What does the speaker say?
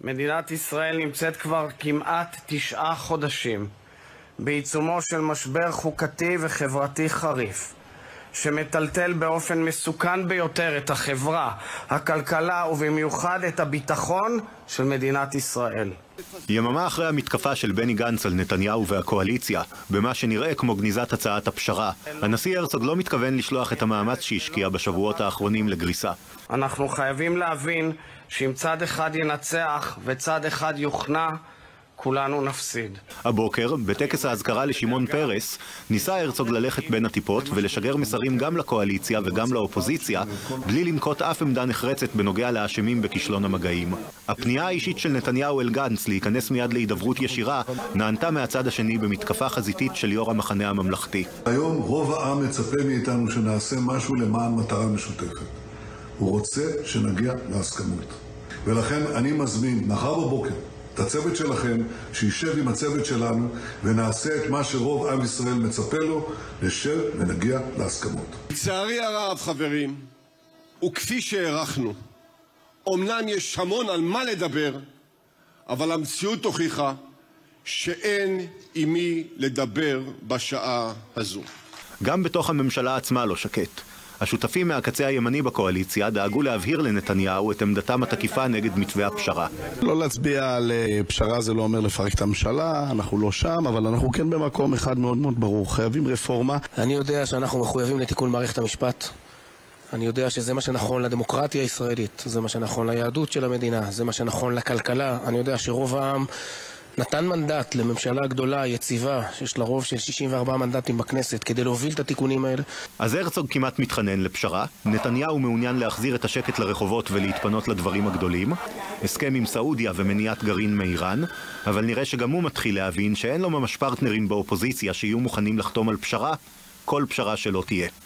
מדינת ישראל נמצאת כבר כמעט 9 חודשים בעיצומו של משבר חוקתי וחברתי חריף, שמטלטל באופן מסוכן ביותר את החברה, הכלכלה ובמיוחד את הביטחון של מדינת ישראל. יממה אחרי המתקפה של בני גנץ על נתניהו והקואליציה, במה שנראה כמו גניזת הצעת הפשרה, הנשיא הרצוג לא מתכוון לשלוח את המאמץ שהשקיע בשבועות האחרונים לגריסה. אנחנו חייבים להבין שאם צד אחד ינצח וצד אחד יוכנע, כולנו נפסיד. הבוקר, בטקס ההזכרה לשמעון פרס, ניסה הרצוג ללכת בין הטיפות ולשגר מסרים גם לקואליציה וגם לאופוזיציה, בלי לנקוט אף עמדה נחרצת בנוגע לאשמים בכישלון המגעים. הפנייה האישית של נתניהו אל גנץ להיכנס מיד להידברות ישירה, נענתה מהצד השני במתקפה חזיתית של יו"ר המחנה הממלכתי. היום רוב העם מצפה מאיתנו שנעשה משהו למען מטרה משותפת. הוא רוצה שנגיע להסכמות. ולכן אני מזמין, מחר בבוקר, את הצוות שלכם, שישב עם הצוות שלנו ונעשה את מה שרוב עם ישראל מצפה לו, נשב ונגיע להסכמות. לצערי הרב, חברים, וכפי שהערכנו, אומנם יש המון על מה לדבר, אבל המציאות הוכיחה שאין עם מי לדבר בשעה הזו. גם בתוך הממשלה עצמה לא שקט. השותפים מהקצה הימני בקואליציה דאגו להבהיר לנתניהו את עמדתם התקיפה נגד מתווה הפשרה. לא להצביע על פשרה זה לא אומר לפרק את הממשלה, אנחנו לא שם, אבל אנחנו כן במקום אחד מאוד מאוד ברור, חייבים רפורמה. אני יודע שאנחנו מחויבים לתיקון מערכת המשפט. אני יודע שזה מה שנכון לדמוקרטיה הישראלית, זה מה שנכון ליהדות של המדינה, זה מה שנכון לכלכלה. אני יודע שרוב העם נתן מנדט לממשלה גדולה, יציבה, שיש לה רוב של 64 מנדטים בכנסת, כדי להוביל את התיקונים האלה. אז הרצוג כמעט מתחנן לפשרה, נתניהו מעוניין להחזיר את השקט לרחובות ולהתפנות לדברים הגדולים, הסכם עם סעודיה ומניעת גרעין מאיראן, אבל נראה שגם הוא מתחיל להבין שאין לו ממש פרטנרים באופוזיציה שיהיו מוכנים לחתום על פשרה, כל פשרה שלא תהיה.